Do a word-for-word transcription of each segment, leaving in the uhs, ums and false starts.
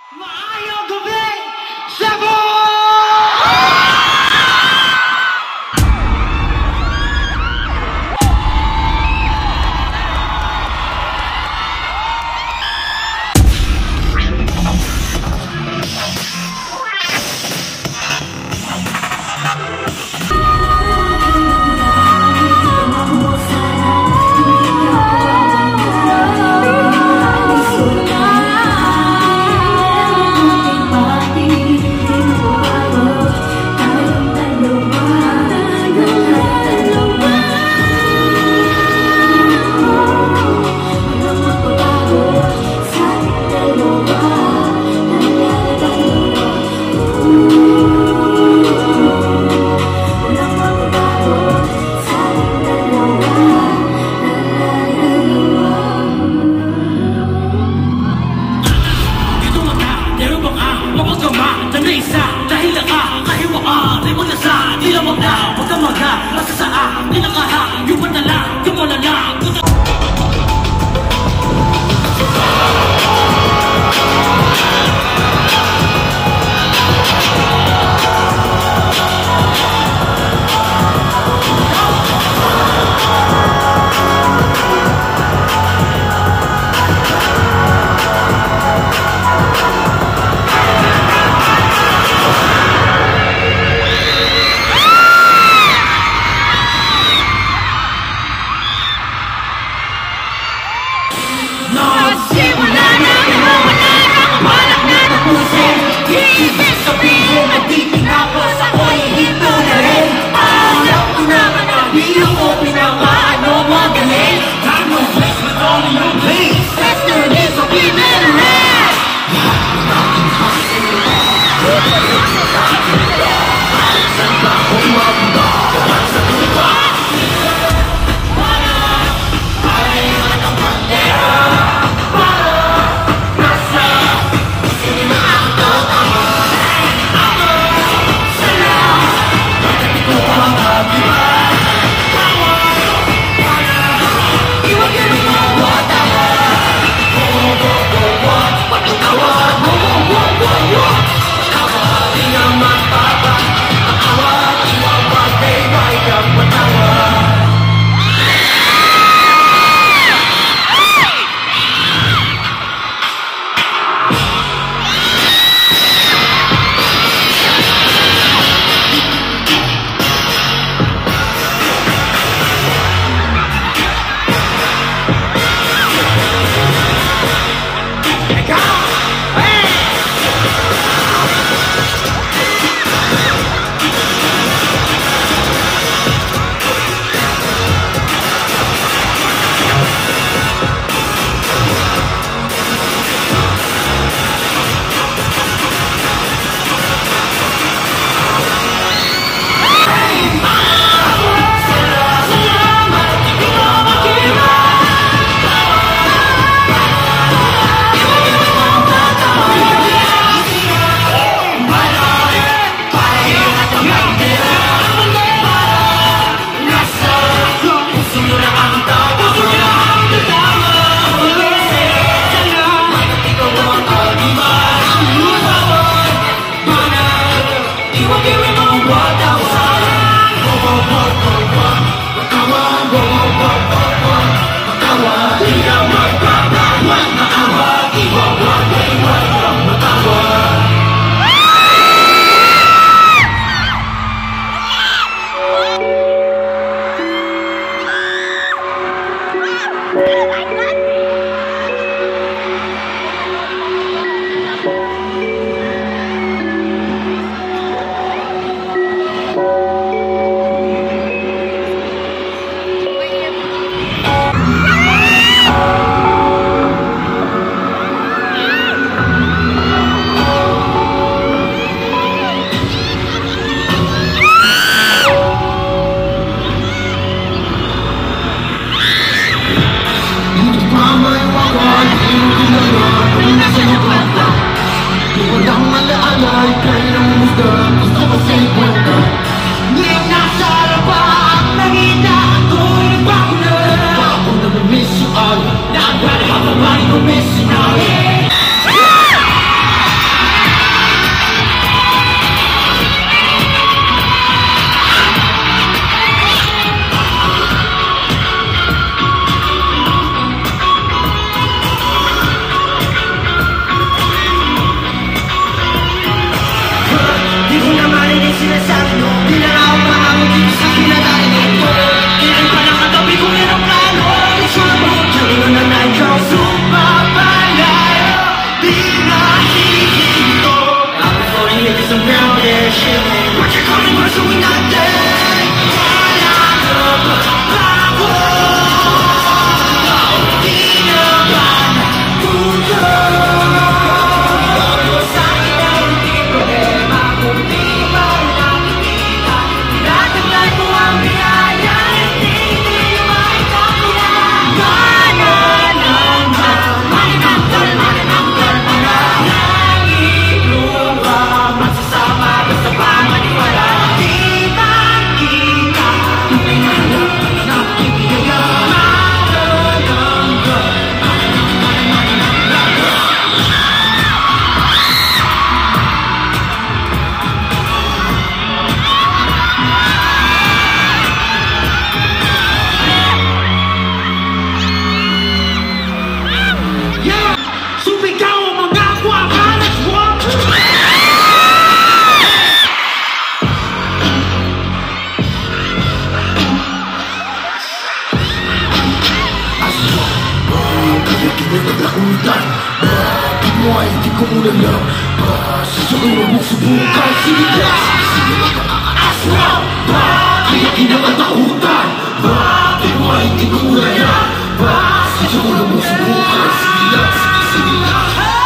Maayong gabi, Cebu! Awat, awat, awat, awat, awat, awat, awat, lang ba? Sasabihin mo subukan. Sige na, sige na kakaas lang ba? Kaya kinakatakutan ba? Pero ay hindi ko kaya ba? Sasabihin mo subukan. Sige lang, sige, sige lang.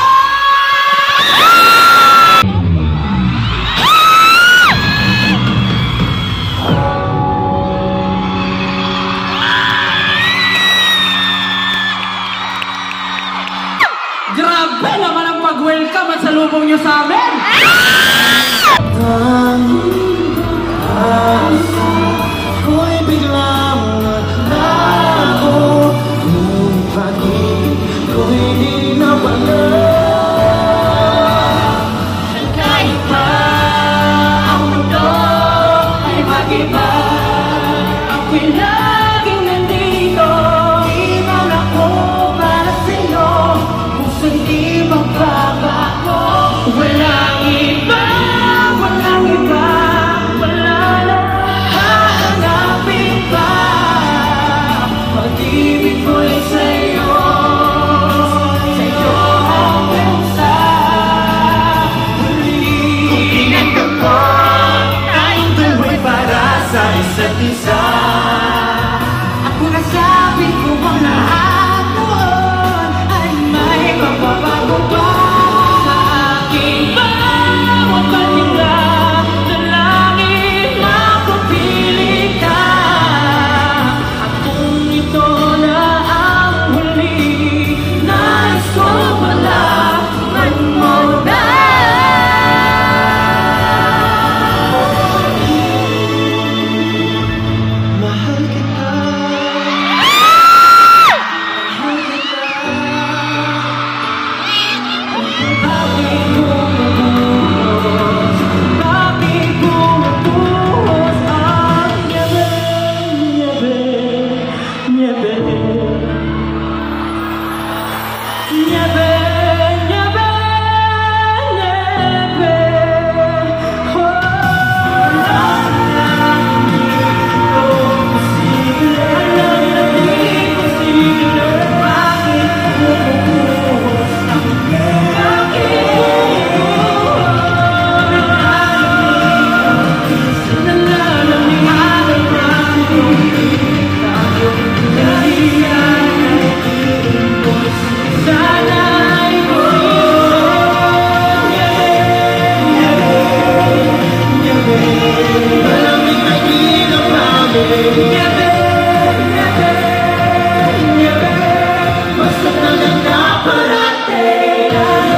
Grabe naman ang pag-welcome at salubong nyo sa amin! Ako'y biglang naglago, nung pag-ibig ko'y di nawala. Kahit pa ang mundo ay mag-iba, ako'y laging nandito. Di man ako para sa'yo, puso'y di magbabago. Walang iba, walang iba, wala na hahanapin pa. Pag-ibig ko'y sa'yo, sa'yo hanggang sa huli. Kung pinagdag mo, tayong dalawa para sa isa't isa. Ako nasabi ko ang lahat noon ay may magbabago pa. Sa aking bawat paninga, dalangin na pagpili ka. At kung ito na ang huli, nais ko malaman mo na. Mahal kita, mahal kita. Bakit bumubuhos, bakit bumubuhos ang niebe, niebe, niebe. Niebe, niebe, niebe. Oh, alam na hindi ko posible, alam na hindi posible. Bakit bumubuhos ang niebe? Bakit bumubuhos? Nalalamig ang braso, tayong dalian ay iimbos. Sana'y buhay, niebe, niebe, Malamig na ilaw namin, niebe, niebe, niebe. basta talagang naparating.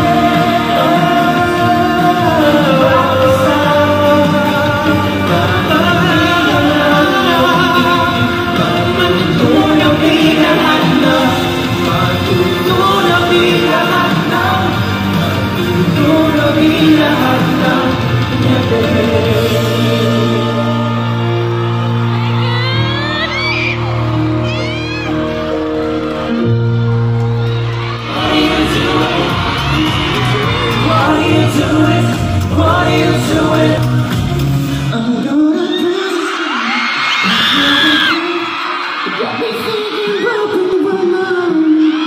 Matutunaw din lahat ng, matutunaw din lahat ng, matutunaw din lahat ng niebe. What are you doing? What are you doing? I'm gonna Got me thinking broken woman.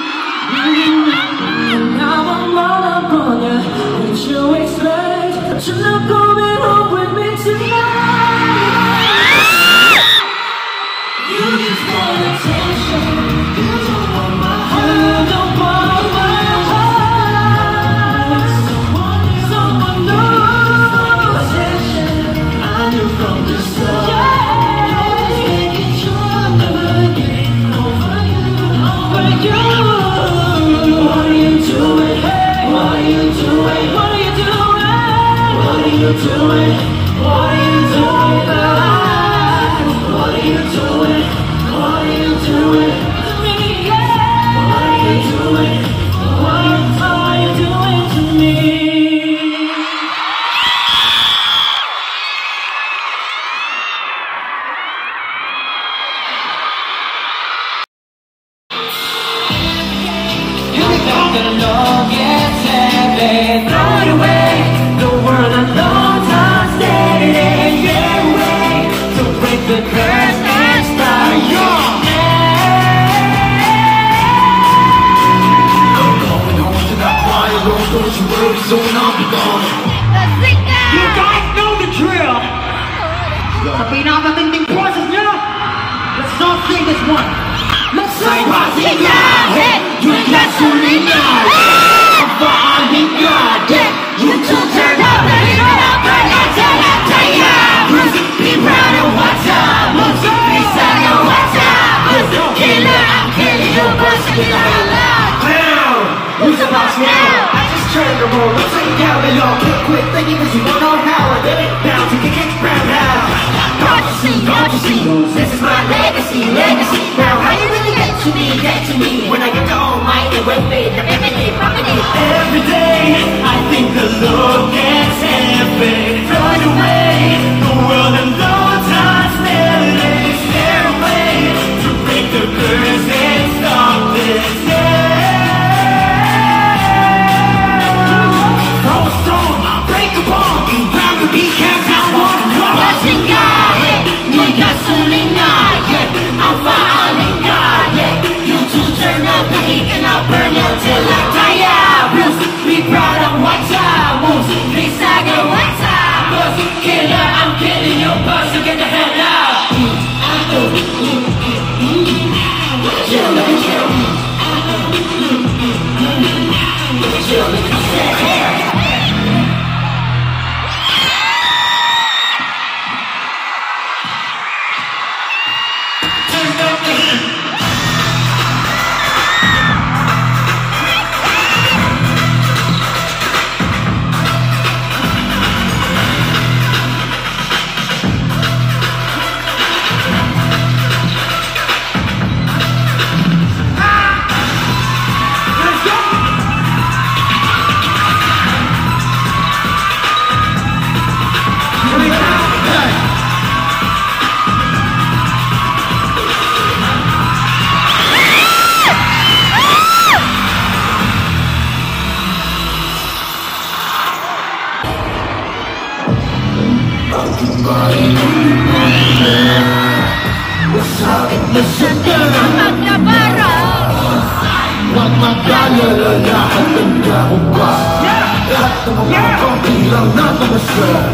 And now I'm all up on ya. Would you expect that you're not coming home with me tonight? You just want attention. You don't want my heart. You don't want my heart. Someone, someone knows possession. I knew from the start. Yeah, making sure I'm never getting over you, over you. What are you doing? What are you doing? What are you doing? What are you doing? What are you doing? What are you doing? What are you doing to me? Yeah. What are you doing? What are you doing to me? You got the longest heaven, throw it away. The world alone, time standing in your way. So break the curse and going on because You guys know the drill. Sa pinakamatinding process nyo, let's not sing this one. Let's Say go. Mazinga, hey, you gasolina, I'm falling God, yeah, you two turn up, and you know, burn it till I die. Music, be proud of what's up, music, be sad of what's up, music, killer, I'm killing you, but you know you love. Clown, who's the boss now? I just turned the roll, let's take down the law, quit, quit thinking, cause you don't know how I did it, bound to get kicked round now. Don't you see, don't you see, this is my legacy, legacy. Now how you really get to me, get to me, when I get to almighty with me, the remedy, remedy. Every day, I think the Lord gets heaven, flying away, the world and Lord time stairway, stairway, to break the curse and stop this day. Throw a stone, break a bone, round the beat, can't count one, Mazinga, yeah, you gasolina, yeah, I'm falling God, yeah, you two turn up the heat and I'll burn you till I die. Bruce, be proud of what's up, Moose, be saga what's up, Moose, killer, I'm killing your boss, so get the hell out. Look at you, look at you. Look at you, look at you. Huwag mag-alala, lahat handa ko pa. Lahat ng mga pangbilang na tumasya.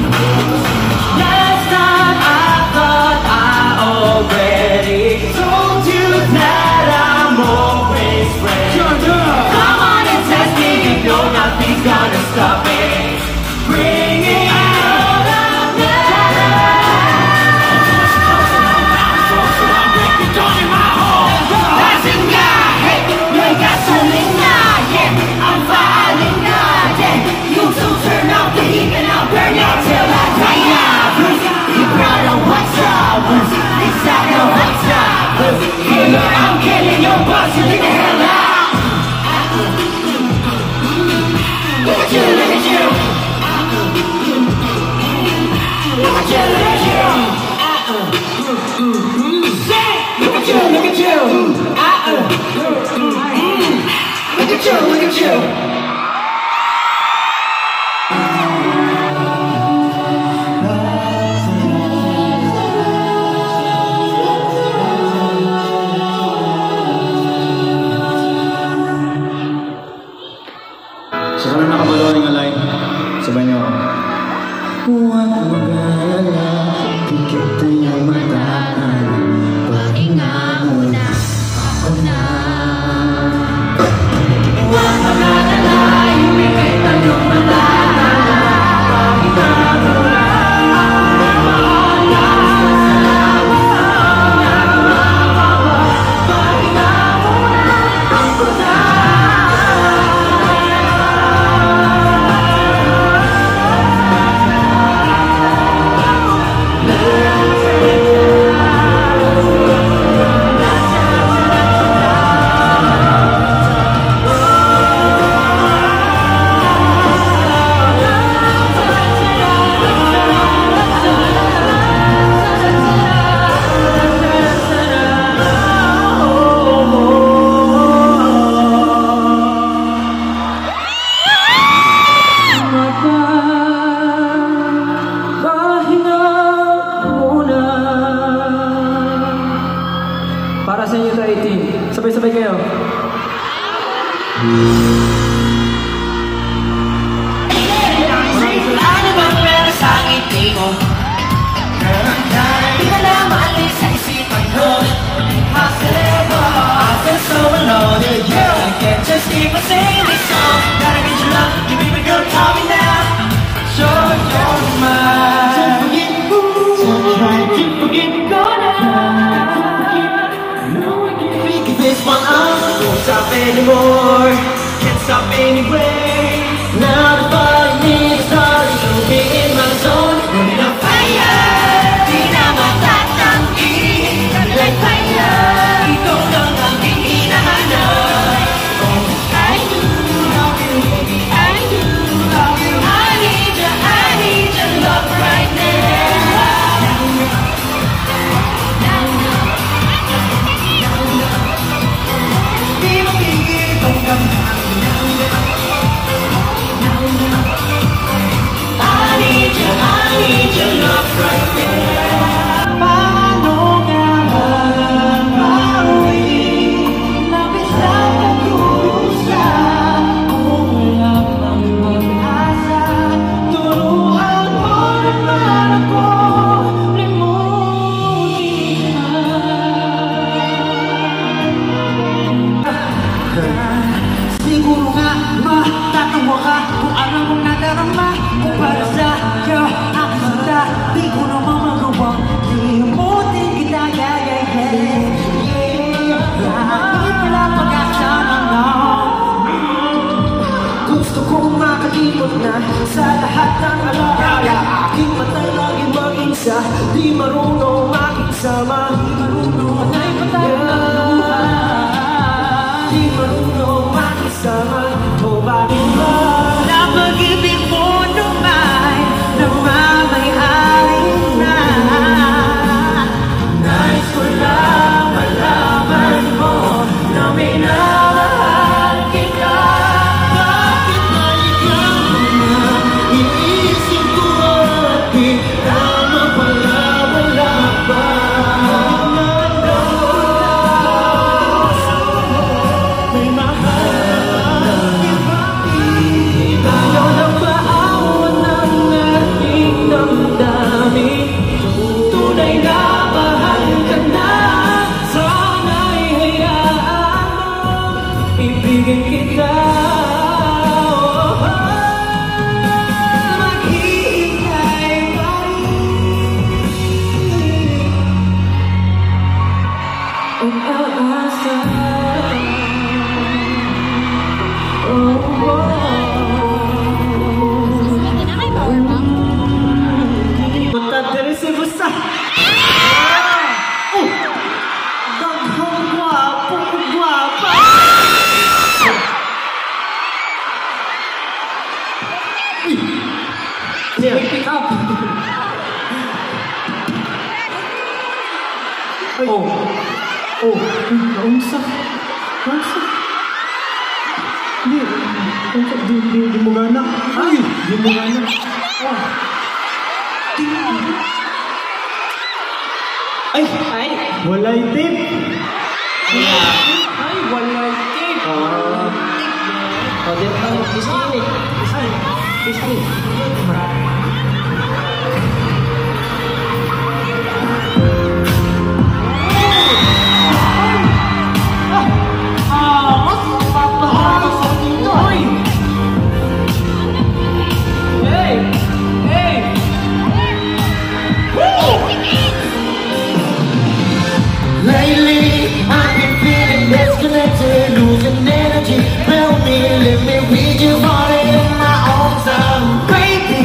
Last time I thought I already told you that I'm always ready. Come on and test me, you know nothing's gonna stop me. Bring it all up now. I'm breaking down in my home. Mazinga, hey, you gasolina, yeah, I'm falling God, yeah. You two turn off the heat and I'll burn you till I die. Bruce, be proud of what's up, Bruce, be sad of what's up, Bruce, killer, I'm killing your boss, you get the hell out. Look at you, look at you. Look at you, look at you. Look at you, look at you. Look at you, look at you. Sa sunod na kabaloning alay, sabay niyo ako. Huwag mag-alala, pikit tayo mataan. Pahinga muna, ako na. Huwag mag-alala, ibigay tayong matala. Pahinga muna, ako na bahala. Pahinga muna, ako na. Para sa inyo to eighteen. Sabay-sabay kayo. anymore. Can't stop anyway. Now the fire needs started to be in my zone. Running on fire, di na matatanggi. Like fire, ikaw lang ang hinahanap. Oh, I do love you, baby, I do love you. I need you, I need your love right now. Di makikita ang damdamin. I need you, I need your love right there. Paano nga mapauwi? Labis lang nagkurusa. Kung wala pang mag-asa, turuan mo naman ako. Limutin na. Siguro nga matatawa ka kung ano mong nadarama. Kung para sa'yo ang sinta, di ko naman magawang limutin kita. Yeah, yeah, yeah, yeah. Bakit wala pag-asa na? Gusto kong makakipot na sa lahat ng alaala. Aking matay lagi mag-isa, di marunong makisama. Di marunong patay patay di marunong makisama. O bakit ba na pag-ibig mo naman namamayari na? Nais ko lang malaman mo na minamahal kita. Bakit ba ikaw na iisip ko at di tama pala wala pa? May mahal iba, ayaw na maawan ng ating damdamin. Tunay na mahal ka na, sana'y hayaan mo ibigin kita. Maghihintay pa rin ang aasa. Oh, oh. Punta diri si Busa. Oh! Daghang gwapo, gwapa. Yeah, pick up. Oh. Oh, unsa? Unsa? Di, unsa di di di mo gana. Ay, di mo gana. Oh. Ay, ay, walay tip. Ay, walay tip. Ah. Oh, di ba ang pisngi? Ay, pisngi. Ah, mas mapapahal sa inyo. Oy. Hey, hey. Lately, I've been feeling disconnected, losing energy. Help me, let me read your body in my arms. I'm crazy.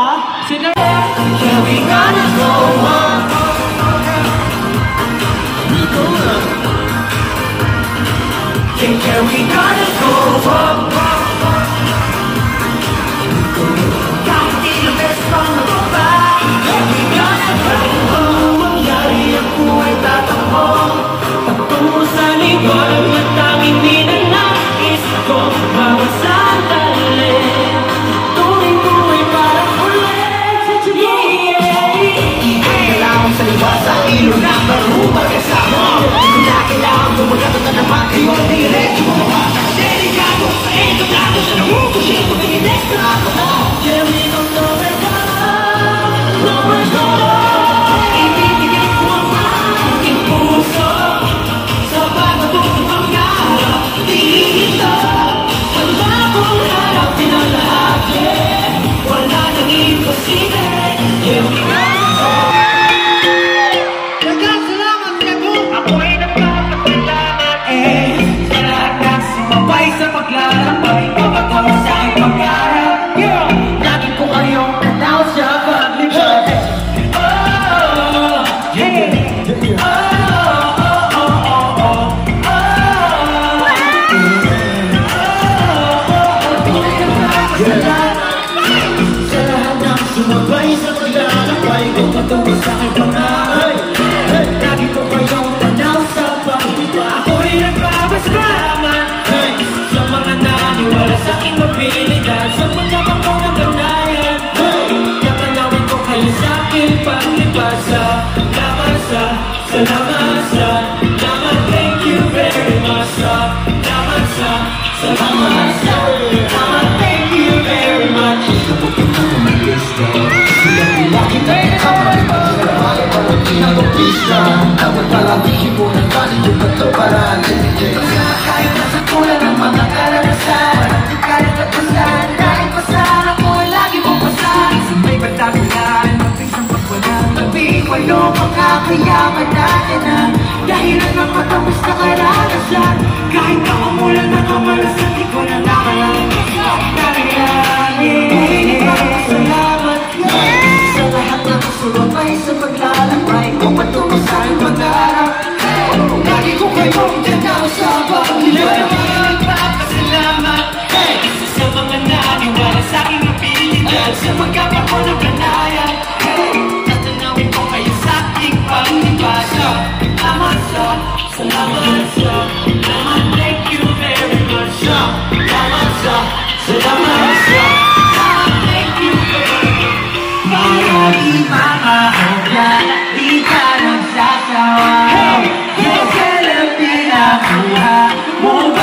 Sino? Yeah, we gonna go on. Yeah, we gonna go on. Kahit di na best friend na ba? Yeah, we gonna go on. Mangyari ako ay tatakbo patungo sa liwanag na tanging ninanais ko. Bawat sandali tuwing ko ay parang ulit. Kailangan sa liwas sa ilog na marumag kasama. Di ko na kailangan gumagatot na naman kayo ang diretso mo. Delikado sa ito nato sa namukusin ko ng next na ako. Yeah, we don't know where to go, nowhere to go. Ibibigay ko ang aking puso sa pagbabuti pangarap. Dito wala kong harapin ang lahat, yeah. Wala nang imposible. Yeah, we gonna go. Dagang salamat kayo. Ako'y nagpapasalamat, eh, sa lahat ng sumabay sa paglalakbay papatungo sa aking pangarap. Yeah, lagi ko kayong tanaw sa paglibay. Oh, yeah. Oh, oh, oh, oh, oh, oh. Sa lahat ng sumabay sa paglalakbay ko patungo sa aking pangarap. Lagi ko kayong tanaw sa paglibay. Ako'y nagpapasalamat, eh, sa mga naniwala sa aking mabilidad. Sa pagkakako ng ganayan, katanawin ko kayo sa aking paglibad. Salamat sa, salamat sa, salamat, thank you very much sa, salamat sa, salamat sa, salamat, thank you very much. Kapag ka umalis ka, silang laki na kamay mo. Kamay mo ang pinag-upisa. Tawag palagi mo ng galing yung kataparan. Kahit nasa kulang ng mga karanasan, walang kahit natasan, kahit pasan ako'y lagi mong pasan. Sabay batagulan, magpisang pagwalang labing walong mga kayaman natin na dahilan ng matapos na karanasan. Kahit na umulan ng kamalasan, di ko na nakalang salamat na sa lahat ng sumabay sa paglalakbay kung patungo sa aking pangarap. Lagi ko kayong tanaw sa paglibay. Nagpapasalamat, hey, sa mga naniwala sa aking abilidad. Sa pagkakako ng ganayan, hey, tatanawin ko kayo sa aking paglibay. Salamat sa, salamat sa, salamat, thank you very much. Salamat sa, salamat sa, salamat, thank you very much. Para di makahobya, di ka nagsasawa. Hey, hey, kailan pinakuha mo